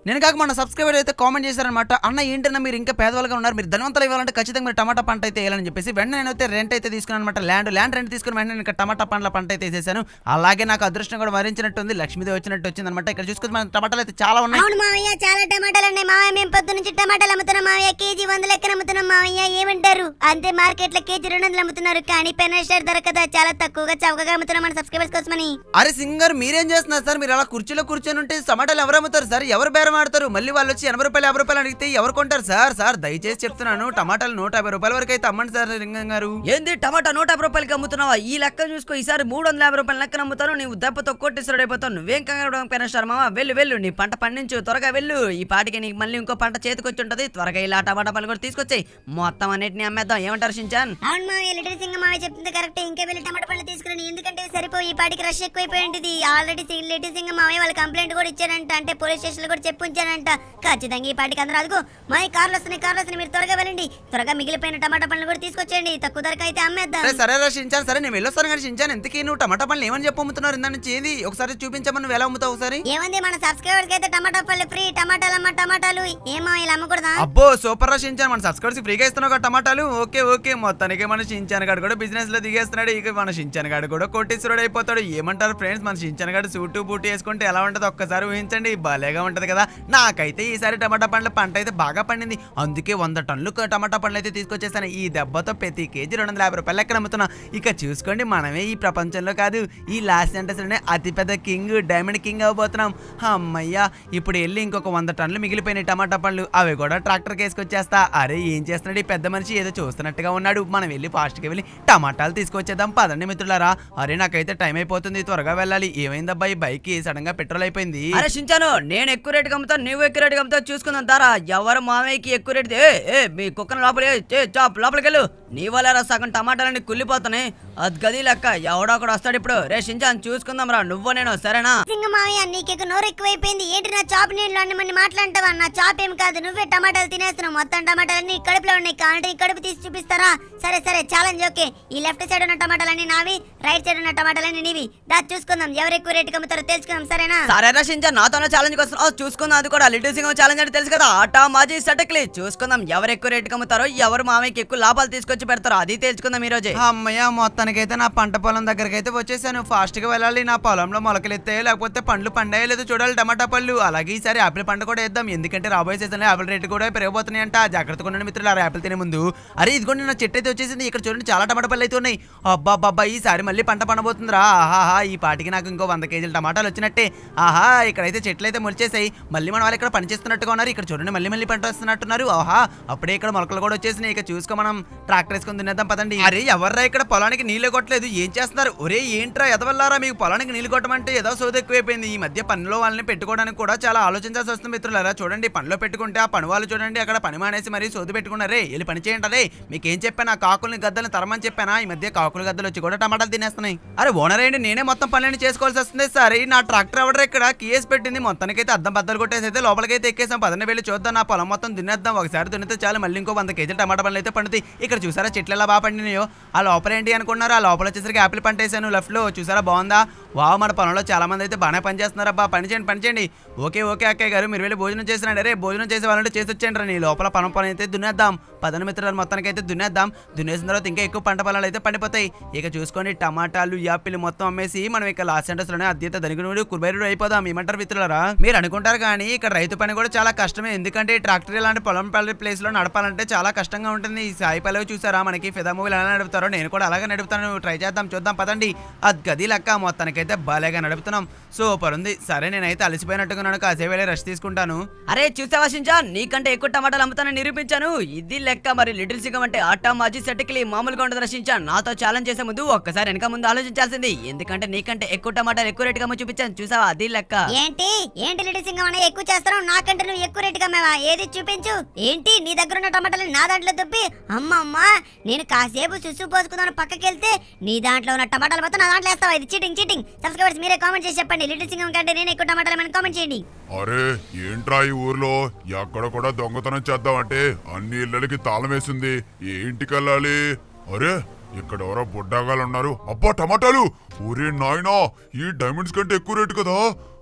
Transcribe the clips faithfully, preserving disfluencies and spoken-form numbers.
నేను కాక మన సబ్స్క్రైబర్ అయితే కామెంట్ చేశారనమాట, అన్న ఏంటన్నా మీరు ఇంకా పేదవాళ్ళగా ఉన్నారు, మీరు ధనవంతులు ఇవ్వాలంటే ఖచ్చితంగా మీరు టమాటా పంట అయితే వేయాలని చెప్పేసి వెంటనే నేనైతే రెంట్ అయితే తీసుకున్నాను అనమాట. ల్యాండ్ ల్యాండ్ రెంట్ తీసుకుని వెంటనే నేను టమాటా పండ్ల పంట అయితే వేసేసాను. అలాగే నాకు అదృష్టం కూడా వరించినట్టుంది, లక్ష్మీదేవి వచ్చినట్టు వచ్చింది అనమాట. ఇక్కడ చూసుకుని మన టమాటాలు అయితే చాలా ఉన్నాయి. అవును మావయ్య, చాలా టమాటాలు ఉన్నాయి మావయ్య. మేము పొద్దు నుంచి టమాటాలు అమ్ముతున్నాం మావయ్య, కేజీ వంద లెక్కన అమ్ముతున్నాం మావయ్య. ఏమంటారు అంతే, మార్కెట్ లో కేజీ రెండు వందలు అమ్ముతున్నారు, కానీ పెన్ స్టార్ ధర కదా చాలా తక్కువగా చౌకగా అమ్ముతున్నాం మన సబ్స్క్రైబర్స్ కోసమని. అరే సింగర్ మీరేం చేస్తున్నారు సార్, మీరు అలా కుర్చీలో కూర్చొని ఉంటే టమాటాలు ఎవరు అమ్ముతారు సార్, ఎవరు బేరం ఆడతారు? మళ్ళీ వాళ్ళు వచ్చి ఎనభై రూపాయలు యాభై రూపాయలు అడిగితే ఎవరు కొంటారు సార్? సార్ దయచేసి చెప్తున్నాను, టమాటాలు నూట యాభై రూపాయల వరకు అయితే అమ్మండి సార్. లింగం గారు ఏంది టమాటా నూట యాభై రూపాయలకి అమ్ముతున్నావా? ఈ లెక్క చూసుకో, ఈసారి మూడు వందల యాభై రూపాయల లెక్కన అమ్ముతాను. నీవు దెబ్బతో కొట్టేశ్వరుడు అయిపోతావు. నువ్వేం కంగారు పెనస్టార్ మామ, వెళ్ళు వెళ్ళు, నీ పంట పండించు, త్వరగా వెళ్ళు. ఈ పాటికి నీకు మళ్ళీ ఇంకో పంట చేతికొచ్చి ఉంటది. త్వరగా ఇలా టమాటా పళ్ళు కూడా తీసుకొచ్చాయి, మొత్తం అన్నిటిని అమ్మేద్దాం. ఏమంటారు షించాన్? అవును మావయ్య, లిటిల్ సింగ్ మావయ్య చెప్తుంది కరెక్ట్. ఇంకా వెళ్ళి టమాటా పళ్ళు తీసుకురండి, ఎందుకంటే సరిపోయి ఈ పాటికి రష్ ఎక్కువైపోయింది. ఆల్రెడీ లిటిల్ సింగ్ మావయ్య వాళ్ళు కంప్లైంట్ కూడా ఇచ్చారంట, అంటే పోలీస్ స్టేషన్ లో కూడా చెప్పి ఉంచారంట. ఖచ్చితంగా ఈ పాటికి అందరూ అదుగు మా కార్లు వస్తున్నాయి కార్లు వస్తున్నాయి, మీరు త్వరగా వెళ్ళండి, త్వరగా మిగిలిపోయిన టమాటా పళ్ళు కూడా తీసుకొచ్చేయండి, తక్కువ ధరకు అయితే అమ్మేద్దాం. సరే రక్షించాను, సరే నేను వెళ్ళొస్తాను కానీ షించాన్, ఎంతకీ నువ్వు టమాటా పళ్ళు ఏమని చెప్పి అమ్ముతున్నారు? ఇందా నుంచి ఏది ఒకసారి చూపించమని నువ్వు ఎలా అమ్ముతావు ఒకసారి? ఏముంది, మన సబ్స్క్రైబర్స్ అయితే టమాటా పళ్ళు ఫ్రీ, టమాటాలు అమ్మ టమాటాలు ఏమో ఇలా అమ్మకూడదా? అబ్బో సూపర్ రక్షించాను, మన సబ్స్క్రైబర్స్ ఫ్రీగా ఇస్తున్నావు కదా టమాటాలు. ఓకే ఓకే, మొత్తానికి మన షించాన్ గాడు కూడా బిజినెస్ లో దిగేస్తున్నాడు. ఇక మన షించాన్ గాడు కూడా కోటీశ్వరుడు అయిపోతాడు. ఏమంటారు ఫ్రెండ్స్, మన షించాన్ గాడు సూటు బూటు వేసుకుంటే ఎలా ఉంటది ఒక్కసారి ఊహించండి, భలేగా ఉంటది కదా. నాకైతే ఈసారి టమాటా పండ్ల పంట అయితే బాగా పండింది, అందుకే వంద టన్నులు టమాటా పండ్లు అయితే తీసుకొచ్చేసాను. ఈ దెబ్బతో ప్రతి కేజీ రెండు వందల యాభై రూపాయలు లెక్కన అమ్ముతున్నా. ఇక చూసుకోండి, మనమే ఈ ప్రపంచంలో కాదు ఈ లాస్ సెంటర్స్లోనే అతిపెద్ద కింగ్, డైమండ్ కింగ్ అవ్వబోతున్నాం. అమ్మయ్యా, ఇప్పుడు వెళ్ళి ఇంకొక వంద టన్నులు మిగిలిపోయినాయి టమాటా పండ్లు, అవి కూడా ట్రాక్టర్కి వేసుకొచ్చేస్తా. అరే ఏం చేస్తున్నాడు ఈ పెద్ద మనిషి, ఏదో చూస్తున్నట్టుగా ఉన్నాడు. మనం వెళ్ళి ఫాస్ట్గా వెళ్ళి టమాటాలు తీసుకొచ్చేద్దాం పదండి మిత్రులారా. అరే నాకైతే టైం అయిపోతుంది, త్వరగా వెళ్ళాలి. ఏమైందబ్బా ఈ బైక్ కి సడన్ గా పెట్రోల్ అయిపోయింది. అరే షించాను, నేను ఎక్కువ రేటుకి అమ్ముతాను, నువ్వు ఎక్కువ రేటుకి అమ్ముతావు, చూసుకుందాం దారా. ఎవరు మామయ్యకి ఎక్కువ రేటు ఏ మీ కుక్కను లోపలి చాప్ లోపలికి వెళ్ళు. నీ వల్ల సగం టమాటాలన్నీ కుళ్ళిపోతున్నాయి, అది గది లెక్క. ఎవడో ఒకడు వస్తాడు ఇప్పుడు. రే షించాన్ చూసుకుందాం రా, నువ్వు నేను సరేనా? సింగ మావయ్య నీకు నోరు ఎక్కువైపోయింది ఏంటి? నా చాప్ నీళ్ళు అన్ని మంది మాట్లాంటావా? నా చాప్ ఏం కాదు, నువ్వే టమాటాలు తినేస్తున్నావు. మొత్తం టమాటాలన్నీ కడుపులో ఉన్నాయి, కావాలంటే ఈ కడుపు తీసి చూపిస్తారా? సరే సరే ఛాలెంజ్ ఓకే. ఈ లెఫ్ట్ సైడ్ ఉన్న టమాటాలన్నీ నావి, రైట్ సైడ్ ఉన్న టమాటాలన్నీ నీవి. దా చూసుకుందాం ఎవరు ఎక్కువ రేటుకి అమ్ముతారో తెలుసుకుందాం, సరేనా? సరేనా షించాన్, నాతోనే ఛాలెంజ్ వస్తున్నావు, చూసుకుందాం. అది కూడా లిటిల్ సింగ్ ఛాలెంజ్ అంటే తెలుసు కదా, ఆటా మాజీ సటక్లీ. చూసుకుందాం ఎవరు ఎక్కువ రేటుకి అమ్ముతారో, ఎవరు మామయ్యకి ఎక్కువ లాభాలు తీసుకొచ్చి పెడతారో, అది తెలుసుకుందాం ఈ రోజే. అమ్మయ్య, మొత్తానికైతే నా పంట పొలం దగ్గరికి అయితే వచ్చేసాను. ఫాస్ట్ గా వెళ్ళాలి, నా పొలంలో మొలకలు ఎత్తాయో లేకపోతే పండ్లు పండాయో లేదో చూడాలి, టమాటా పళ్ళు. అలాగే ఈసారి ఆపిల్ పంట కూడా వేద్దాం, ఎందుకంటే రాబోయే సీజన్ లో ఆపిల్ రేటు కూడా పెరిగిపోతున్నాయి అంట. జాగ్రత్తగా ఉండండి మిత్రులు, ఆపిల్ తినే ముందు. అరే ఇదిగోండి నా చెట్టు అయితే వచ్చేసింది, ఇక్కడ చూడండి చాలా టమాటా పళ్ళు అయితే ఉన్నాయి. అబ్బా అబ్బా, ఈసారి మళ్ళీ పంట పండబోతుందిరా. ఆహాహా, ఈ పాటికి నాకు ఇంకో వంద కేజీలు టమాటాలు వచ్చినట్టే. ఆహా, ఇక్కడైతే చెట్లు అయితే మొలిచేసాయి. మళ్ళీ మన వాళ్ళు ఇక్కడ పని చేస్తున్నట్టుగా ఉన్నారు. ఇక్కడ చూడండి మళ్ళీ మళ్ళీ పంట వస్తున్నట్టున్నారు. ఆహా, అప్పుడే ఇక్కడ మొలకలు కూడా వచ్చేసినాయి. ఇక చూసుకో, మనం ట్రాక్టర్ వేసుకొని తినేద్దాం పదండి. అరే ఎవర్రా ఇక్కడ పొలానికి నీళ్ళు కొట్టలేదు, ఏం చేస్తున్నారు? ఒరే ఏంట్రా ఎదవల్లారా, మీకు పొలానికి నీళ్ళు కొట్టమంటే ఏదో సోది ఎక్కువైపోయింది. ఈ మధ్య పనిలో వాళ్ళని పెట్టుకోవడానికి కూడా చాలా ఆలోచించాల్సి వస్తుంది మిత్రులారా. చూడండి పనిలో పెట్టుకుంటే ఆ పని వాళ్ళు చూడండి అక్కడ పని మానేసి మరీ సోది పెట్టుకున్నారే. వెళ్ళి పని చేయండి. అరే మీకేం చెప్పాను, కాకుల్ని గద్దల్ని తరమని చెప్పానా? ఈ మధ్య కాకులు గద్దలు వచ్చి కూడా టమాటాలు తినేస్తున్నాయి. అరే ఓనర్ ఏంటి, నేనే మొత్తం పనులన్నీ చేసుకోవాల్సి వస్తుంది. సరే నా ట్రాక్టర్ ఎవడరా ఇక్కడ కేసు పెట్టింది, మొత్తానికైతే అద్దం బద్దలు కొట్టేసి అయితే లోపలికైతే ఎక్కేసాం. పదన వెళ్ళి చూద్దాం, నా పొలం మొత్తం దున్నేద్దాం. ఒకసారి దున్నితే చాలు మళ్ళీ ఇంకో వంద కేజీలు టమాటా పనులు అయితే పండుతాయి. ఇక్కడ చూసారా చెట్లు ఎలా బాగా పండినాయో. ఆ లోపల ఏంటి అనుకున్నారు, ఆ లోపల వచ్చేసరికి యాపిల్ పంట వేసాను లెఫ్ట్ లో, చూసారా బాగుందా? వావ్, మన పొలంలో చాలా మంది అయితే బాగానే పని చేస్తున్నారబ్బా. పని చేయండి పని చేయండి. ఓకే ఓకే అక్కయ్య గారు, మీరు వెళ్ళి భోజనం చేసినాడు. అరే భోజనం చేసే వాళ్ళంటే చేసి వచ్చేయండి రా. నీ లోపల పనం పని అయితే దున్నేద్దాం పదన మిత్రులు, మొత్తానికి అయితే దున్నేద్దాం. దున్నేసిన తర్వాత ఇంకా ఎక్కువ పంట పొలాలు అయితే పండిపోతాయి. ఇక చూసుకోండి టమాటాలు యాపిల్ మొత్తం అమ్మేసి మనం ఇక లాస్ సెంటర్స్ లోనే అద్యత ధనికుడు కుబేరుడు అయిపోదాం. ఏమంటారు మిత్రులారా? మీరు అనుకుంటారు కానీ ఇక్కడ రైతు పని కూడా చాలా కష్టమే, ఎందుకంటే ట్రాక్టర్ ఇలాంటి పొలం పల్లి ప్లేస్ లో నడపాలంటే చాలా కష్టంగా ఉంటుంది. ఈ సాయి పల్లవి చూసారా, మనకి ఫిదా మూవీలు ఎలా నడుపుతారో నేను కూడా అలాగే నడుపుతాను. ట్రై చేద్దాం చూద్దాం పదండి. అది గది లెక్క, మొత్తానికైతే బాలేగా నడుపుతున్నాం. సూపర్ ఉంది. సరే నేనైతే అలసిపోయినట్టుగా కాసేపు వెళ్ళి రెస్ట్ తీసుకుంటాను. అరే చూసావా షించాన్, నీకంటే ఎక్కువ టమాటాలు అమ్ముతానని నిరూపించాను. ఇది లెక్క. మరి లిటిల్ సింగం అంటే ఆటా మాజీ సెట్కి మామూలుగా ఉండదు షించాన్. నాతో ఛాలెంజ్ చేసే ముందు ఒక్కసారి వెనక ముందు ఆలోచించాల్సింది, ఎందుకంటే నీకంటే ఎక్కువ టమాటాలు ఎక్కువ రేటుగా అమ్మ చూపించాను. చూసావా, అది లెక్క. ఏంటి ఏంటి లిటిల్ సింగం అనే ఎక్కువ చేస్తాను, నాకంటే నువ్వు ఎక్కువ రేటుగా అమ్మావా? ఏది చూపించు. ఏంటి నీ దగ్గర ఉన్న టమాటాలు నా దాంట్లో దుప్పి అమ్మమ్మా, నేను కాసేపు సుసు పోసుకుందాను పక్కకి వెళ్తే నీ దాంట్లో ఉన్న టమాటాలు మొత్తం నా దాంట్లో వేస్తావా? ఇది చీటింగ్ చీటింగ్. సబ్స్క్రైబర్స్ మీరే కామెంట్ చేసి చెప్పండి, లిటిల్ సింగం కంటే నేను ఎక్కువ టమాటాలు ఏమైనా కామెంట్ చేయండి. అరే ఏంట్రా ఈ ఊర్లో ఎక్కడ కూడా దొంగతనం చేద్దామంటే అన్ని ఇళ్ళకి తాళం వేసింది, ఏ ఇంటికి వెళ్ళాలి? అరే ఇక్కడ ఎవరో బుడ్డాగాలు ఉన్నారు. అబ్బా టమాటాలు! ఊరే నాయనా, ఈ డైమండ్స్ కంటే ఎక్కువ రేటు కదా.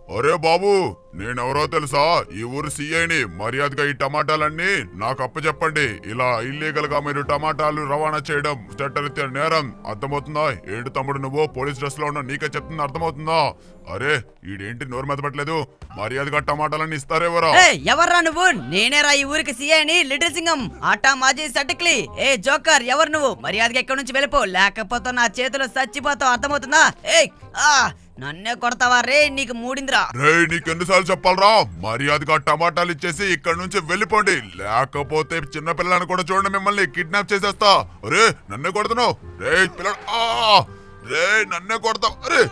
అరే బాబు, నేనెవరో తెలుసా? ఈ ఊరు సీఐని. మర్యాదగా ఈ టమాటాలన్నీ నాకు అప్పచెప్పండి. ఇలా ఇల్లీగల్ గా మీరు టమాటాలు రవాణా చేయడం చట్టరీత్యా నేరం. అర్థమవుతుందా? ఏంటి తమ్ముడు నువ్వు పోలీస్ డ్రెస్ లో ఉన్నా నీకే చెప్తున్నా, అర్థమవుతుందా? అరే ఈడేంటి నోరు మెదపట్లేదు? మర్యాదగా టమాటాలన్నీ ఇస్తారెవరా? ఎవర్రా నువ్వు? నేనేరా ఈ ఊరికి సీఐని, లిటిల్ సింగం ఆటా మాజీ సటిక్లీ. ఏ జోకర్, ఎవరు నువ్వు? మర్యాదగా ఎక్కడి నుంచి వెళ్ళిపో, లేకపోతే నా చేతిలో చచ్చిపోతావు. అర్థమవుతుందా? ఏ ఆ నన్నే కొడతావా రే? నీకు మూడిందిరా. రే నీకెన్నిసార్లు చెప్పాలరా? మర్యాదగా టమాటాలు ఇచ్చేసి ఇక్కడ నుంచి వెళ్ళిపోండి, లేకపోతే చిన్న పిల్లలను కూడా చూడండి, మిమ్మల్ని కిడ్నాప్ చేసేస్తా. అరే నన్నే కొడుతున్నావు రే పిల్ల, రే నన్నే కొడతావు. అరే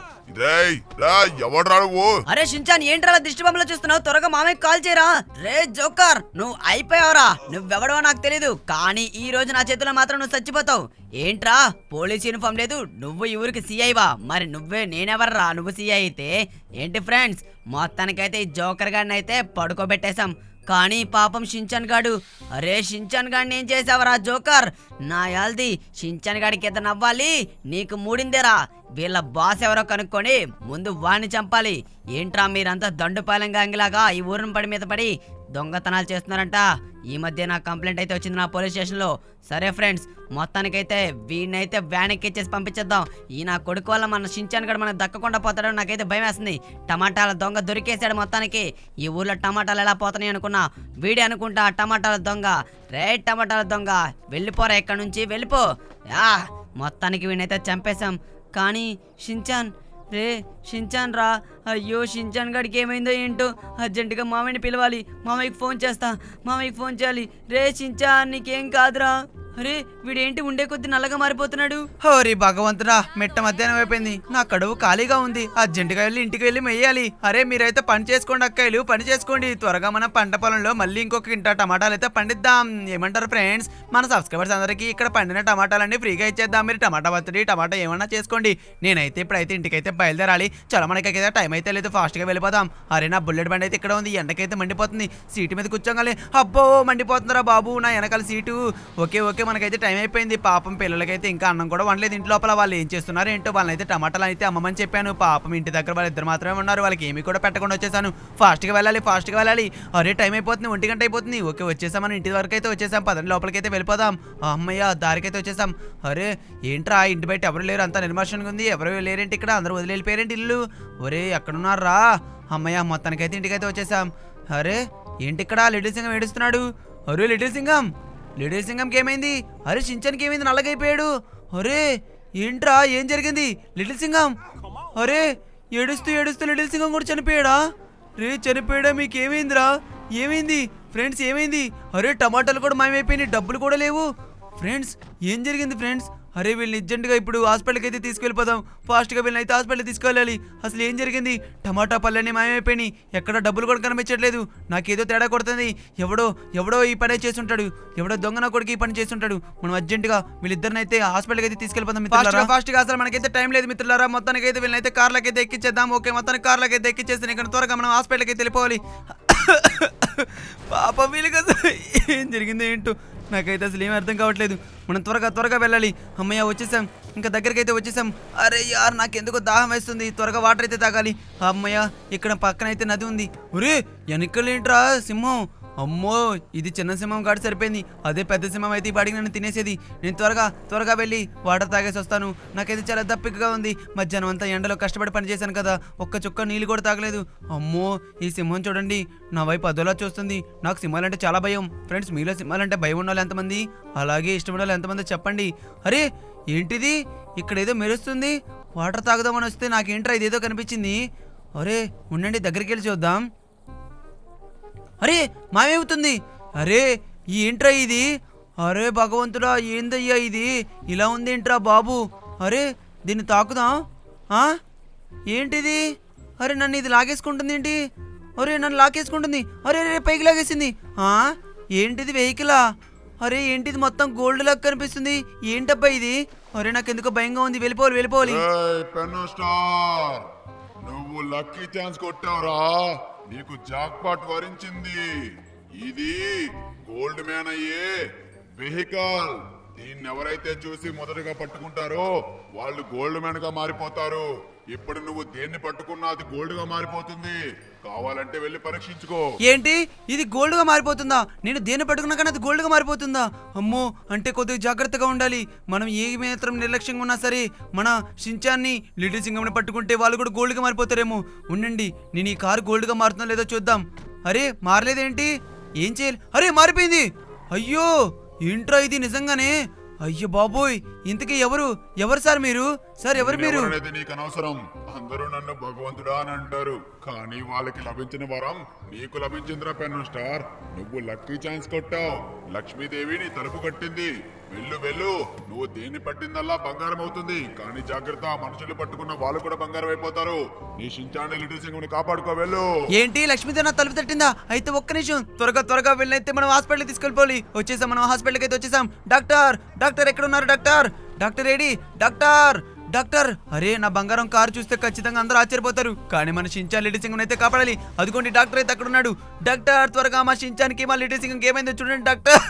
ఎవడ్రా నువ్వు? అరే షించాన్, ఏంట్రా దిష్టి బొమ్మలో చూస్తున్నావు? త్వరగా మామయ్య కాల్ చేయరా. రే జోకర్, నువ్వు అయిపోయావురా. నువ్వెవడవో నాకు తెలీదు, కానీ ఈ రోజు నా చేతిలో మాత్రం నువ్వు చచ్చిపోతావు. ఏంట్రా పోలీస్ యూనిఫామ్ లేదు? నువ్వు ఈ ఊరికి సీఐవా? మరి నువ్వే నేనెవర్రా? నువ్వు సీఐ అయితే ఏంటి ఫ్రెండ్స్? మొత్తానికైతే ఈ జోకర్ గాడిని అయితే పడుకోబెట్టేశాం. కానీ పాపం షించాన్ గాడు, అరే షించాన్ గాడిని ఏం చేసావరా జోకర్? నా యాల్ది షించాన్ గాడికి ఎంత నవ్వాలి? నీకు మూడిందేరా. వీళ్ళ బాస్ ఎవరో కనుక్కొని ముందు వాణ్ణి చంపాలి. ఏంట్రా మీరంతా దండుపాలెం గాంగిలాగా ఈ ఊరిని పడి మీద పడి దొంగతనాలు చేస్తున్నారంట. ఈ మధ్య నా కంప్లైంట్ అయితే వచ్చింది నా పోలీస్ స్టేషన్లో. సరే ఫ్రెండ్స్, మొత్తానికైతే వీడినైతే వ్యాన్ ఎక్కిచ్చేసి పంపించేద్దాం. ఈ నా కొడుకు వల్ల మన షించాన్ గడు మనకు దక్కకుండా పోతాడో నాకైతే భయం వేస్తుంది. టమాటాల దొంగ దొరికేశాడు మొత్తానికి. ఈ ఊర్లో టమాటాలు ఎలా పోతున్నాయి అనుకున్నా, వీడే అనుకుంటా టమాటాల దొంగ. రే టమాటాల దొంగ, వెళ్ళిపోరా ఇక్కడ నుంచి, వెళ్ళిపో. యా మొత్తానికి వీడినైతే చంపేశాం. కానీ షించాన్, రే షించాన్ రా. అయ్యో షించాన్ గడికి ఏమైందో ఏంటో. అర్జెంటుగా మామయ్యని పిలవాలి. మామయ్యకి ఫోన్ చేస్తా, మామయ్యకి ఫోన్ చేయాలి. రే షించాన్, నీకేం కాదురా. అరే వీడేంటి ఉండే కొద్ది నల్లగా మారిపోతున్నాడు? హోరీ భగవంతుడా, మిట్ట మధ్యాహ్నం అయిపోయింది, నా కడువు ఖాళీగా ఉంది. అర్జెంటుగా వెళ్ళి ఇంటికి వెళ్ళి మెయ్యాలి. అరే మీరైతే పని చేసుకోండి అక్కాయిలు, పని చేసుకోండి. త్వరగా మన పంట పొలంలో మళ్ళీ ఇంకొక ఇంట టమాటాలు అయితే పండిద్దాం. ఏమంటారు ఫ్రెండ్స్? మన సబ్స్క్రైబర్స్ అందరికీ ఇక్కడ పండిన టమాటాలన్నీ ఫ్రీగా ఇచ్చేద్దాం. మీరు టమాటా పచ్చడి, టమాటా ఏమన్నా చేసుకోండి. నేనైతే ఇప్పుడైతే ఇంటికైతే బయలుదేరాలి. చాలా మనకైతే టైం అయితే లేదు, ఫాస్ట్గా వెళ్ళిపోదాం. అరే నా బుల్లెట్ బండి అయితే ఇక్కడ ఉంది, ఎండకైతే మండిపోతుంది. సీటు మీద కూర్చోగాలి. అబ్బో మండిపోతుందిరా బాబు నా వెనకాల సీటు. ఓకే ఓకే మనకైతే టైం అయిపోయింది. పాపం పిల్లలకైతే ఇంకా అన్నం కూడా వండలేదు ఇంటి లోపల. వాళ్ళు ఏం చేస్తున్నారు ఏంటో. వాళ్ళనైతే టమాటాలు అయితే అమ్మమని చెప్పాను. పాపం ఇంటి దగ్గర వాళ్ళు ఇద్దరు మాత్రమే ఉన్నారు, వాళ్ళకి ఏమీ కూడా పెట్టకుండా వచ్చేసాను. ఫాస్ట్గా వెళ్ళాలి, ఫాస్ట్గా వెళ్ళాలి. అరే టైం అయిపోతుంది, ఒంటి గంట అయిపోతుంది. ఓకే వచ్చేసాం, మనం ఇంటి వరకు అయితే వచ్చేసాం. పదండి లోపలికైతే వెళ్ళిపోదాం. అమ్మయ్య దారికైతే వచ్చేసాం. అరే ఏంట్రా ఇంటి బయట ఎవరు లేరు, అంతా నిర్మాషంగా ఉంది. ఎవరు లేరేంటి ఇక్కడ? అందరూ వదిలేళ్ళిపోయారేంటి ఇల్లు? ఒరే ఎక్కడున్నారా? అమ్మయ్య మొత్తానికైతే ఇంటికైతే వచ్చేసాం. అరే ఏంటి ఇక్కడ లిటిల్ సింగం ఏడుస్తున్నాడు? అరే లిటిల్ సింగం, లిటిల్ సింగంకి ఏమైంది? అరే షించాన్కి ఏమైంది? నల్లగైపోయాడు. అరే ఏంట్రా ఏం జరిగింది? లిటిల్ సింగం అరే ఏడుస్తూ ఏడుస్తూ లిటిల్ సింగం కూడా చనిపోయాడా? రే చనిపోయాడా? మీకు ఏమైందిరా? ఏమైంది ఫ్రెండ్స్, ఏమైంది? అరే టమాటాలు కూడా మాయమైపోయినాయి, డబ్బులు కూడా లేవు. ఫ్రెండ్స్ ఏం జరిగింది ఫ్రెండ్స్? అరే వీళ్ళని అర్జెంటుగా ఇప్పుడు హాస్పిటల్కి అయితే తీసుకెళ్ళిపోదాం. ఫాస్ట్గా వీళ్ళని అయితే హాస్పిటల్కి తీసుకెళ్ళాలి. అసలు ఏం జరిగింది? టమాటా పళ్ళన్నీ మాయమైపోయినాయి, ఎక్కడ డబ్బులు కూడా కనిపించట్లేదు. నాకేదో తేడా కొడుతుంది. ఎవడో ఎవడో ఈ పనే చేస్తుంటాడు, ఎవడో దొంగ నా కొడుకు ఈ పని చేస్తుంటాడు. మనం అర్జెంటుగా వీళ్ళిద్దరిని అయితే హాస్పిటల్కి అయితే తీసుకెళ్ళిపోతాం మిత్రులారా. ఫాస్ట్గా అసలు మనకైతే టైం లేదు మిత్రులారా. మొత్తానికి అయితే వీళ్ళని అయితే కార్లకి అయితే ఎక్కించేద్దాం. ఓకే మొత్తానికి కార్లకి అయితే ఎక్కించేస్తే ఇక్కడ త్వరగా మనం హాస్పిటల్కి అయితే వెళ్ళిపోవాలి. పాప వీళ్ళకి ఏం జరిగిందో ఏంటో నాకైతే అసలు ఏమీ అర్థం కావట్లేదు. మనం త్వరగా త్వరగా వెళ్ళాలి. అమ్మయ్య వచ్చేసాం, ఇంకా దగ్గరికి అయితే వచ్చేసాం. అరే యార్ నాకెందుకో దాహం వేస్తుంది, త్వరగా వాటర్ అయితే తాగాలి. అమ్మయ్య ఇక్కడ పక్కన అయితే నది ఉంది. ఒరే వెనకలేంట్రా సింహం? అమ్మో ఇది చిన్న సింహం కాదు సరిపోయింది, అదే పెద్ద సింహం అయితే ఈ పాటికి నన్ను తినేసేది. నేను త్వరగా త్వరగా వెళ్ళి వాటర్ తాగేసి వస్తాను. నాకైతే చాలా దప్పికగా ఉంది. మధ్యాహ్నం అంతా ఎండలో కష్టపడి పని చేశాను కదా, ఒక్క చుక్క నీళ్ళు కూడా తాగలేదు. అమ్మో ఈ సింహం చూడండి నా వైపు అదోలా చూస్తుంది. నాకు సింహాలంటే చాలా భయం. ఫ్రెండ్స్ మీలో సింహాలంటే భయం ఉన్న వాళ్ళు ఎంతమంది, అలాగే ఇష్టం ఉన్న వాళ్ళు ఎంతమంది చెప్పండి. అరే ఏంటిది ఇక్కడ ఏదో మెరుస్తుంది? వాటర్ తాగుదామని వస్తే నాకేంట్రా ఇదేదో కనిపించింది. అరే ఉండండి దగ్గరికి వెళ్ళి చూద్దాం. అరే మాయమవుతుంది. అరే ఏంట్రా ఇది? అరే భగవంతుడా ఏందయ్యా ఇది, ఇలా ఉంది ఏంట్రా బాబు? అరే దీన్ని తాకుదాం. ఏంటిది? అరే నన్ను ఇది లాగేసుకుంటుంది ఏంటి? అరే నన్ను లాగేసుకుంటుంది. అరే రే పైకి లాగేసింది. ఏంటిది వెహికలా? అరే ఏంటిది మొత్తం గోల్డ్ లాగా కనిపిస్తుంది, ఏంటబ్బా ఇది? అరే నాకు ఎందుకో భయంగా ఉంది, వెళ్ళిపోవాలి వెళ్ళిపోవాలి. నువ్వు లక్కీ ఛాన్స్ కొట్టావురా, నీకు జాక్పాట్ వరించింది. ఇది గోల్డ్ మ్యాన్ అయ్యే వెహికల్. దీన్ని ఎవరైతే చూసి మొదటగా పట్టుకుంటారో వాళ్ళు గోల్డ్ మ్యాన్ గా మారిపోతారు. ఇప్పుడు నువ్వు దేన్ని పట్టుకున్నా అది గోల్డ్ గా మారిపోతుంది. కావాలంటే వెళ్ళి పరీక్షించుకో. ఏంటి ఇది గోల్డ్ గా మారిపోతుందా? నేను దేన్ని పట్టుకున్నా కానీ అది గోల్డ్ గా మారిపోతుందా? అమ్మో, అంటే కొద్దిగా జాగ్రత్తగా ఉండాలి. మనం ఏ మాత్రం నిర్లక్ష్యంగా ఉన్నా సరే మన షించాన్ని లిటిల్ సింగంని పట్టుకుంటే వాళ్ళు కూడా గోల్డ్ గా మారిపోతారేమో. ఉండండి, నేను ఈ కారు గోల్డ్ గా మారుతుందో లేదో చూద్దాం. అరే మారలేదేంటి? ఏం చేయాలి? అరే మారిపోయింది. అయ్యో ఏంట్రా ఇది నిజంగానే? అయ్యో బాబోయ్, ఇంతకీ ఎవరు ఎవరు సార్ మీరు? సార్ ఎవరు మీరు? నీకు అనవసరం. అందరూ నన్ను భగవంతుడా అని అంటారు, కానీ వాళ్ళకి లభించిన వరం నీకు లభించిందిరా పెన్ స్టార్. నువ్వు లక్కీ ఛాన్స్ కొట్టావు. లక్ష్మీదేవి నీ తలుపు కట్టింది. వెళ్ళు వెళ్ళు, నువ్వు దేన్ని పట్టిందల్లా బంగారం అవుతుంది. కానీ జాగ్రత్త, మనుషులు పట్టుకున్న వాళ్ళు కూడా బంగారం అయిపోతారు. నీ షించాన్ని లిటిల్ సింగ్ కాపాడుకో. వెళ్ళు. ఏంటి లక్ష్మీదేవి నా తలుపు తట్టిందా? అయితే ఒక్క నిమిషం, త్వరగా త్వరగా వెళ్ళైతే మనం హాస్పిటల్ తీసుకెళ్ళిపోవాలి. వచ్చేసాం, మనం హాస్పిటల్కి అయితే వచ్చేసాం. డాక్టర్ డాక్టర్ ఎక్కడ ఉన్నారు? డాక్టర్ డాక్టర్ ఏడి? డాక్టర్ డాక్టర్ అరే నా బంగారం కారు చూస్తే ఖచ్చితంగా అందరూ ఆశ్చర్యపోతారు. కానీ మన షించాన్ లిటిల్ సింగ్ అయితే కాపాడాలి. అదిగోండి డాక్టర్ అయితే అక్కడ ఉన్నాడు. డాక్టర్ త్వరగా మా షించాన్కి మా లిటిల్ సింగ్ ఏమైందో చూడండి డాక్టర్.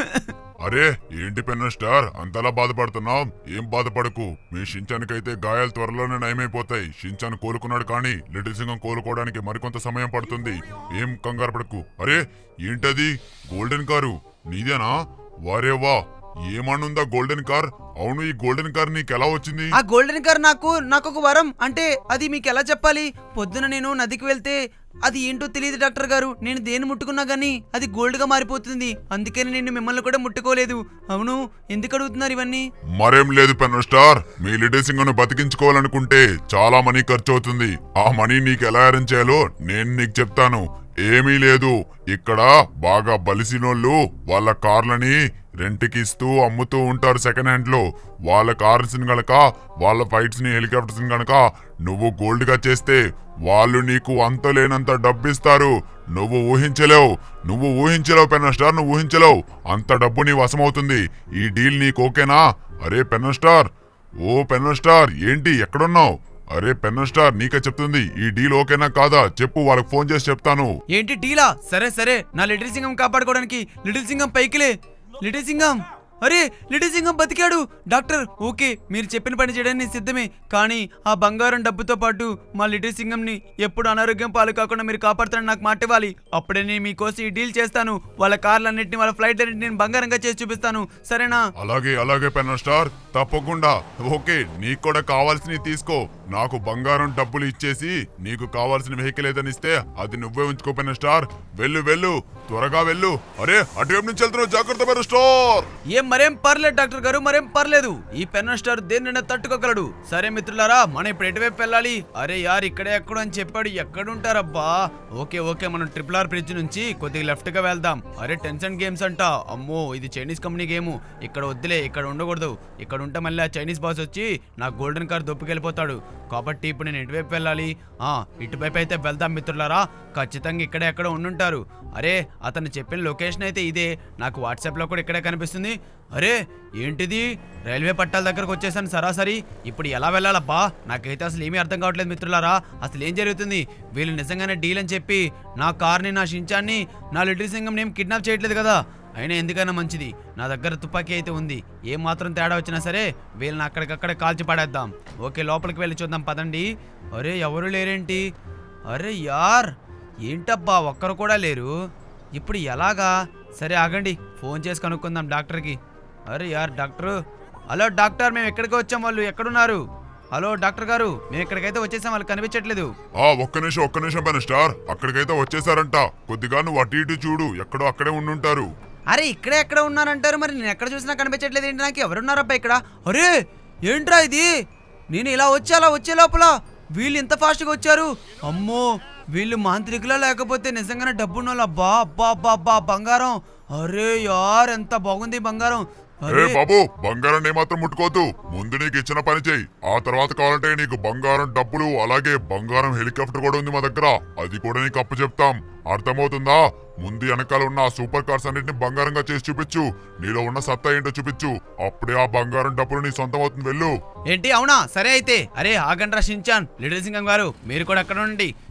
అరే ఏంటి పెన్ స్టార్ అంతలా బాధపడుతున్నావు? ఏం బాధపడకు, మీ షించాన్కైతే గాయాలు త్వరలోనే నయమైపోతాయి. షించాన్ కోలుకున్నాడు, కానీ లిటిల్ సింగం కోలుకోవడానికి మరికొంత సమయం పడుతుంది. ఏం కంగారు పడకు. అరే ఏంటది? గోల్డెన్ కారు నీదేనా? వారేవా, ఏమనుందా గోల్డెన్ కార్? అవును, ఈ గోల్డెన్ కార్ నీకు ఎలా వచ్చింది? ఆ గోల్డెన్ కార్ నాకు నాకు ఒక వరం. అంటే అది మీకు ఎలా చెప్పాలి? పొద్దున నేను నదికి వెళ్తే అది ఏంటో తెలియదు డాక్టర్ గారు. నేను దేన్ని ముట్టుకున్నా గానీ అది గోల్డ్ గా మారిపోతుంది. అందుకని నేను మిమ్మల్ని కూడా ముట్టుకోలేదు. అవును, ఎందుకు అడుగుతున్నారు ఇవన్నీ? మరేం లేదు పెన్ స్టార్, మీ లిటిల్ సింగ్ ను బతికించుకోవాలనుకుంటే చాలా మనీ ఖర్చు అవుతుంది. ఆ మనీ నీకు ఎలా అరేంజ్ చేయాలో నేను నీకు చెప్తాను. ఏమీ లేదు, ఇక్కడ బాగా బలిసినోళ్ళు వాళ్ళ కార్లని రెంట్కి ఇస్తూ అమ్ముతూ ఉంటారు సెకండ్ హ్యాండ్ లో. వాళ్ళ కార్స్ ని గనక, వాళ్ళ ఫైట్స్ ని, హెలికాప్టర్స్ ని గనక నువ్వు గోల్డ్ గా చేస్తే వాళ్ళు నీకు అంత లేనంత డబ్బిస్తారు. నువ్వు ఊహించలేవు, నువ్వు ఊహించలేవు పెన్ స్టార్, నువ్వు ఊహించలేవు. అంత డబ్బు నీ వశమవుతుంది. ఈ డీల్ నీకు ఓకేనా? అరే పెన్ స్టార్, ఓ పెన్ స్టార్, ఏంటి ఎక్కడున్నావు? అరే పెన్ స్టార్, నీకే చెప్తుంది. ఈ డీల్ ఓకేనా కాదా చెప్పు, వాళ్ళకి ఫోన్ చేసి చెప్తాను. ఏంటి డీలా? సరే సరే, నా లిటిల్ సింగం కాపాడుకోవడానికి లిటిల్ సింగం పైకిలే. లిటిల్ సింగం, అరే లిటిల్ సింగం బతికాడు. డాక్టర్ ఓకే, మీరు చెప్పిన పని చేయడానికి సిద్ధమే. కానీ ఆ బంగారం డబ్బుతో పాటు మా లిటిల్ సింగంని ఎప్పుడు అనారోగ్యం పాలు కాకుండా మీరు కాపాడుతారని నాకు మాట ఇవ్వాలి. అప్పుడే నేను మీకోసం ఈ డీల్ చేస్తాను. వాళ్ళ కార్లన్నింటినీ, వాళ్ళ ఫ్లైట్ అన్నింటినీ నేను బంగారంగా చేసి చూపిస్తాను. సరేనా? అలాగే అలాగే పెన్ స్టార్, తప్పకుండా. ఓకే, నీకు కూడా కావాల్సినవి తీసుకో. నాకు బంగారం డబ్బులు ఇచ్చేసి నీకు కావాల్సిన వెహికల్ ఏదని ఇస్తే అది నువ్వే ఉంచుకో పెన్ స్టార్. వెళ్ళు వెళ్ళు, త్వరగా వెళ్ళు. అరే అటువైపు నుంచి వెళ్తున్నావు, జాగ్రత్త పెన్ స్టార్. ఏం మరేం పర్లేదు డాక్టర్ గారు, మరేం పర్లేదు. ఈ పెన్ స్టార్ దేన్నైనా తట్టుకోగలడు. సరే మిత్రులారా, మనం ఇప్పుడు ఎటువైపు వెళ్ళాలి? అరే యార్, ఇక్కడే ఎక్కడో అని చెప్పాడు. ఎక్కడుంటారబ్బా? ఓకే ఓకే, మనం ట్రిపుల్ ఆర్ బ్రిడ్జ్ నుంచి కొద్దిగా లెఫ్ట్ గా వెళ్దాం. అరే టెన్షన్ గేమ్స్ అంట. అమ్మో, ఇది చైనీస్ కంపెనీ గేమ్. ఇక్కడ వద్దులే, ఇక్కడ ఉండకూడదు. ఇక్కడ ఉంటే మళ్ళీ ఆ చైనీస్ బాస్ వచ్చి నా గోల్డెన్ కార్ దొప్పుకెళ్ళిపోతాడు. కాబట్టి ఇప్పుడు నేను ఎటువైపు వెళ్ళాలి? ఆ ఇటువైపు అయితే వెళ్దాం మిత్రులారా. ఖచ్చితంగా ఇక్కడే ఎక్కడ ఉండుంటారు. అరే అతను చెప్పిన లొకేషన్ అయితే ఇదే. నాకు వాట్సాప్ లో కూడా ఇక్కడే కనిపిస్తుంది. అరే ఏంటిది? రైల్వే పట్టాల దగ్గరకు వచ్చేసాను సరాసరి. ఇప్పుడు ఎలా వెళ్ళాలబ్బా? నాకైతే అసలు ఏమీ అర్థం కావట్లేదు మిత్రులారా. అసలు ఏం జరుగుతుంది? వీళ్ళు నిజంగానే డీల్ అని చెప్పి నా కార్ని, నా షించాన్ని, నా లిటిల్ సింగం ఏం కిడ్నాప్ చేయట్లేదు కదా? అయినా ఎందుకైనా మంచిది, నా దగ్గర తుపాకీ అయితే ఉంది. ఏం మాత్రం తేడా వచ్చినా సరే వీళ్ళని అక్కడికక్కడే కాల్చి పడేద్దాం. ఓకే, లోపలికి వెళ్ళి చూద్దాం పదండి. అరే ఎవరు లేరేంటి? అరే యార్, ఏంటబ్బా ఒక్కరు కూడా లేరు. ఇప్పుడు ఎలాగా? సరే ఆగండి, ఫోన్ చేసి కనుక్కుందాం డాక్టర్కి. అరే యార్ డాక్టర్, హలో డాక్టర్, మేము ఎక్కడికి వచ్చాం, వాళ్ళు ఎక్కడున్నారు? హలో డాక్టర్ గారు, మేము ఇక్కడికైతే వచ్చేసాం, వాళ్ళు కనిపించట్లేదు. ఆ ఒక్క నిమిషం ఒక్క నిమిషం పెన్ స్టార్, అక్కడికైతే వచ్చేసారంట. కొద్దిగా నువ్వు అటు ఇటు చూడు, ఎక్కడో అక్కడే ఉండుంటారు. అరే ఇక్కడే ఎక్కడ ఉన్నారంటారు? మరి నేను ఎక్కడ చూసినా కనిపించట్లేదు ఏంటి? నాకు ఎవరున్నారబ్బా ఇక్కడ? అరే ఏంట్రా ఇది? నేను ఇలా వచ్చి అలా వచ్చే లోపల వీళ్ళు ఇంత ఫాస్ట్గా వచ్చారు. అమ్మో, వీళ్ళు మాంత్రికులా లేకపోతే నిజంగానే డబ్బున్న వాళ్ళు. అబ్బా అబ్బా అబ్బా అబ్బా, బంగారం. అరే యార్, ఎంత బాగుంది బంగారం. అరే బాబు, బంగారం ఏమాత్రం ముట్టుకోవద్దు. ముందు నీకు ఇచ్చిన పని చెయ్యి, ఆ తర్వాత కావాలంటే నీకు బంగారం డబ్బులు, అలాగే బంగారం హెలికాప్టర్ కూడా ఉంది మా దగ్గర. అది కూడా నీకు అప్పు చెప్తాం. అర్థమవుతుందా? ముందు వెనకాల ఉన్న ఆ సూపర్ కార్స్ అన్నింటిని బంగారంగా చేసి చూపించు. నీలో ఉన్న సత్తా ఏంటో చూపించు. అప్పుడే ఆ బంగారం డబ్బులు నీ సొంతం అవుతుంది. వెళ్ళు. ఏంటి? అవునా? సరే అయితే. అరే ఆగండ్రా షించాన్, లిటిల్ సింగం గారు, మీరు కూడా అక్కడ ఉండండి.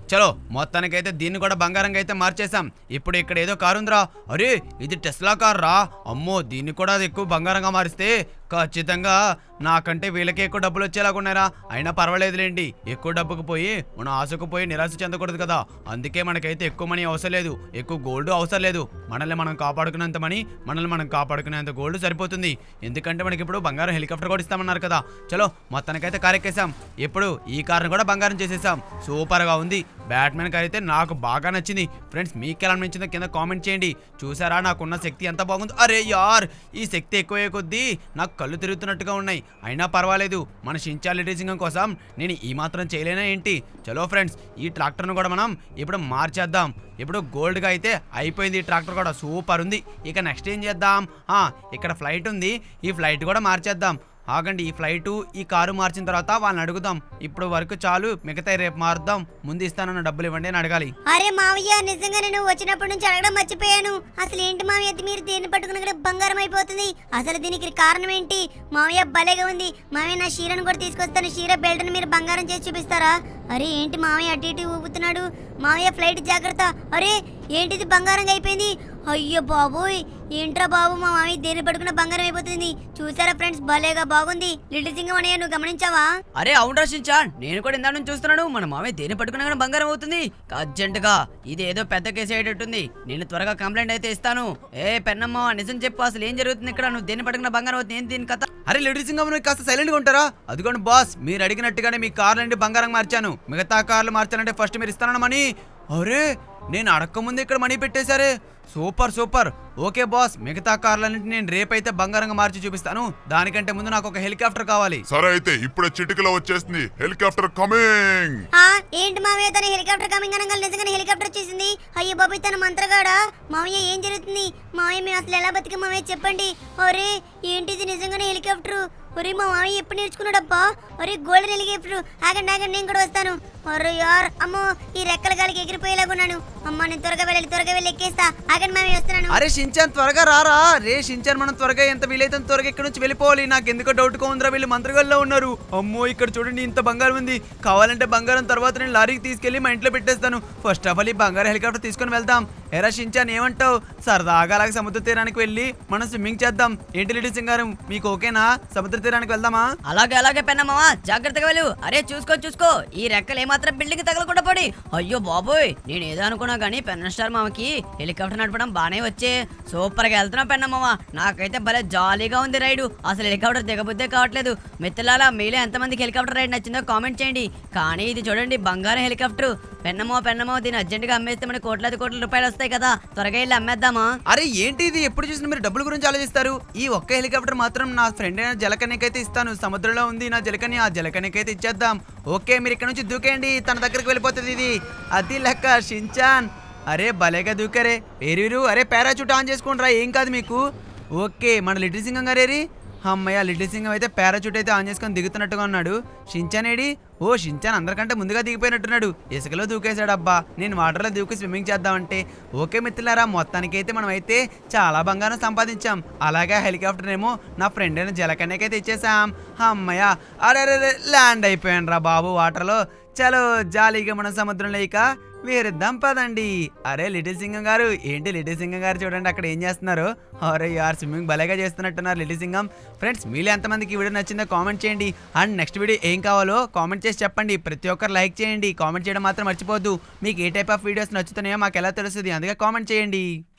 చలో మొత్తానికైతే దీన్ని కూడా బంగారంగా అయితే మార్చేసాం. ఇప్పుడు ఇక్కడ ఏదో కారు ఉందిరా. అరే ఇది టెస్లా కార్ రా. అమ్మో దీన్ని కూడా ఎక్కువ బంగారంగా మారిస్తే ఖచ్చితంగా నాకంటే వీళ్ళకి ఎక్కువ డబ్బులు వచ్చేలాగా ఉన్నారా. అయినా పర్వాలేదులేండి, ఎక్కువ డబ్బుకు పోయి మనం ఆశకు పోయి నిరాశ చెందకూడదు కదా. అందుకే మనకైతే ఎక్కువ మనీ అవసరం లేదు, ఎక్కువ గోల్డ్ అవసరం లేదు. మనల్ని మనం కాపాడుకునేంత మనీ, మనల్ని మనం కాపాడుకునేంత గోల్డ్ సరిపోతుంది. ఎందుకంటే మనకి ఇప్పుడు బంగారం హెలికాప్టర్ కూడా ఇస్తామన్నారు కదా. చలో మొత్తానికైతే కార్ ఎక్కేసాం. ఇప్పుడు ఈ కార్ని కూడా బంగారం చేసేసాం. సూపర్గా ఉంది. బ్యాట్మెన్ కార్ అయితే నాకు బాగా నచ్చింది. ఫ్రెండ్స్ మీకు ఎలా నచ్చిందో కింద కామెంట్ చేయండి. చూసారా నాకున్న శక్తి ఎంత బాగుంది. అరే యార్ ఈ శక్తి ఎక్కువే కొద్దీ నాకు కళ్ళు తిరుగుతున్నట్టుగా ఉన్నాయి. అయినా పర్వాలేదు, మన షించాన్ లిటిల్ సింగం కోసం నేను ఈ మాత్రం చేయలేనా ఏంటి. చలో ఫ్రెండ్స్ ఈ ట్రాక్టర్ను కూడా మనం ఇప్పుడు మార్చేద్దాం. ఇప్పుడు గోల్డ్గా అయితే అయిపోయింది. ఈ ట్రాక్టర్ కూడా సూపర్ ఉంది. ఇక నెక్స్ట్ ఏం చేద్దాం, ఇక్కడ ఫ్లైట్ ఉంది, ఈ ఫ్లైట్ కూడా మార్చేద్దాం. ఆగండి, ఈ ఫ్లైటు ఈ కారు మార్చిన తర్వాత వాళ్ళని అడుగుదాం. ఇప్పుడు వరకు చాలు, మిగతా రేపు మారుద్దాం. ముందు ఇస్తానన్న డబ్బులు ఇవ్వండి అని అడగాలి. అరే మావయ్య నిజంగా నేను వచ్చినప్పటి నుంచి అడగడం మర్చిపోయాను. అసలు ఏంటి మావయ్య మీరు దేన్ని పట్టుకున్న బంగారం అయిపోతుంది? అసలు దీనికి కారణం ఏంటి? మావయ్య భలేగా ఉంది. మావయ్య నా షీరను కూడా తీసుకొస్తాను. షీర బెల్ట్ని మీరు బంగారం చేసి చూపిస్తారా? అరే ఏంటి మావయ్య అటు ఇటు ఊపుతున్నాడు? మావయ్య ఫ్లైట్ జాగ్రత్త. అరే ఏంటిది బంగారంగా అయిపోయింది? అయ్యో బాబోయ్ ఏంట్రా బాబు, మా మామయ్య దేని పడుకున్న బంగారం అయిపోతుంది. చూసారా ఫ్రెండ్స్ భలేగా బాగుంది. లిటిల్ సింగం అనే నువ్వు గమనించావా? అరే అవును షించాన్, నేను కూడా ఇందా నుంచి చూస్తున్నాను. మన మామయ్య దేని పట్టుకున్నా కానీ బంగారం అవుతుంది. అర్జెంటుగా ఇది ఏదో పెద్ద కేసు అయ్యేటట్టుంది. నేను త్వరగా కంప్లైంట్ అయితే ఇస్తాను. ఏ పెన్నమ్మ నిజం చెప్పు, అసలు ఏం జరుగుతుంది ఇక్కడ? నువ్వు దేని పట్టుకున్న బంగారం అవుతుంది, ఏం దీని కథ? అరే లిటిల్ సింగం నువ్వు కాస్త సైలెంట్గా ఉంటారా? అదిగోండి బాస్, మీరు అడిగినట్టుగానే మీ కార్లండి బంగారం మార్చాను. మిగతా కార్లు మార్చాలంటే ఫస్ట్ మీరు ఇస్తానన్న మనీ. అరే నేను అడక్కముందు ఇక్కడ మనీ పెట్టేశారే. Super super. ఓకే బాస్, మిగతా కార్లన్నింటి నేను రేపైతే బంగారంగా మార్చి చూపిస్తాను. దానికంటే ముందు నాకు ఒక హెలికాప్టర్ కావాలి. సరే అయితే ఇప్పుడే చిటికలో వచ్చేసింది హెలికాప్టర్ కమింగ్. ఏంటి మావయ్య తన హెలికాప్టర్ కమింగ్ అనగా నిజంగానే హెలికాప్టర్ వచ్చేసింది. అయ్యో బాబు తన మంత్రగాడా? మావయ్య ఏం జరుగుతుంది? మావయ్య మేము అసలు ఎలా బతికి మావయ్య చెప్పండి. అరే ఏంటిది నిజంగానే హెలికాప్టర్? ఒరే మా మావయ్య ఎప్పుడు నేర్చుకున్నాడబ్బా? ఒరే గోల్డెన్ హెలికాప్టర్. ఆగండి ఆగండి నేను కూడా వస్తాను. అరే యార్ అమ్మో ఈ రెక్కల గాలికి ఎగిరిపోయేలాగున్నాను. అమ్మ నేను త్వరగా వెళ్ళాలి, త్వరగా వెళ్ళి ఎక్కేస్తా. ఆగండి మావయ్య వస్తున్నాను. అరే షించాన్ త్వరగా రారా. రే షించాన్ మనం త్వరగా ఎంత వీలైతే త్వరగా ఇక్కడ నుంచి వెళ్ళిపోవాలి. నాకు ఎందుకో డౌట్ గా ఉందిరా, వీళ్ళు మంత్రగాల్లో ఉన్నారు. అమ్మో ఇక్కడ చూడండి ఇంత బంగారం ఉంది. కావాలంటే బంగారం తర్వాత నేను లారీకి తీసుకెళ్లి మా ఇంట్లో పెట్టేస్తాను. ఫస్ట్ ఆఫ్ ఆల్ ఈ బంగారం హెలికాప్టర్ తీసుకొని వెళ్దాం. ఎరా షించాన్ ఏమంటావు? సరదాగా అలాగే సముద్ర తీరానికి వెళ్ళి మనం స్విమ్మింగ్ చేద్దాం. ఏంటి లిటిల్ సింగారం మీకు ఓకేనా? సముద్ర తీరానికి వెళ్దామా? అలాగే అలాగే పెన్నమ్మా జాగ్రత్తగా వెళ్ళు. అరే చూసుకో చూసుకో ఈ రెక్కలు ఏమాత్రం బిల్డింగ్ తగలకుండా పడి. అయ్యో బాబోయ్ నేను ఏదో అనుకున్నా గానీ పెన్న స్టార్ మామకి హెలికాప్టర్ నడపడం బానే వచ్చే. సూపర్ గా వెళ్తున్నా పెన్నమ్మ. నాకైతే భలే జాలీగా ఉంది రైడు. అసలు హెలికాప్టర్ దిగబుద్దే కావట్లేదు. మిత్రులారా మీలో ఎంతమందికి హెలికాప్టర్ రైడ్ నచ్చిందో కామెంట్ చేయండి. కానీ ఇది చూడండి బంగారం హెలికాప్టర్. పెన్నమ్మో పెన్నమ్మో దీన్ని అర్జెంట్ గా అమ్మేస్తే మనకి కోట్లాది కోట్ల రూపాయలు వస్తాయి కదా. త్వరగా వెళ్ళి అమ్మేద్దామా? అరే ఏంటి ఇది ఎప్పుడు చూసినా మీరు డబ్బుల గురించి ఆలోచిస్తారు. ఈ ఒక్క హెలికాప్టర్ మాత్రం నా ఫ్రెండ్ అయిన జలకన్యకైతే ఇస్తాను. సముద్రంలో ఉంది నా జలకన్య, ఆ జలకన్యకైతే ఇచ్చేద్దాం. ఓకే మీరు ఇక్కడ నుంచి దూకేయండి, తన దగ్గరికి వెళ్ళిపోతుంది ఇది. అది లెక్క షించాన్. అరే భలేగా దూకారే ఏరీరు. అరే పారాచూట్ ఆన్ చేసుకోండి రా, ఏం కాదు మీకు. ఓకే మన లిటిల్ సింగం గారేరి. అమ్మయ్య లిటిల్ సింగం అయితే పారాచూట్ అయితే ఆన్ చేసుకొని దిగుతున్నట్టుగా ఉన్నాడు. Shinchan AD? ఓ షించాన్ అందరికంటే ముందుగా దిగిపోయినట్టున్నాడు. ఇసుకలో దూకేశాడు. అబ్బా నేను వాటర్లో దూకి స్విమ్మింగ్ చేద్దామంటే. ఓకే మిత్రులారా మొత్తానికైతే మనం అయితే చాలా బంగారం సంపాదించాం. అలాగే హెలికాప్టర్ ఏమో నా ఫ్రెండ్ అయిన జలకన్యకైతే ఇచ్చేసాం. అమ్మయ్య అరే అరే ల్యాండ్ అయిపోయాను రా బాబు వాటర్లో. చలో జాలీగా మన సముద్రంలో ఇక వేరిద్దాం పదండి. అరే లిటిల్ సింగం గారు ఏంటి లిటిల్ సింగం గారు చూడండి అక్కడ ఏం చేస్తున్నారు. అరే యార్ స్విమ్మింగ్ భలేగా చేస్తున్నట్టున్నారు లిటిల్ సింగం. ఫ్రెండ్స్ మీలో ఎంతమందికి ఈ వీడియో నచ్చిందో కామెంట్ చేయండి. అండ్ నెక్స్ట్ వీడియో ఏం కావాలో కామెంట్ చేసి చెప్పండి. ప్రతి ఒక్కరు లైక్ చేయండి, కామెంట్ చేయడం మాత్రం మర్చిపోద్దు. మీకు ఏ టైప్ ఆఫ్ వీడియోస్ నచ్చుతున్నాయో మాకు ఎలా తెలుస్తుంది, అందుకే కామెంట్ చేయండి.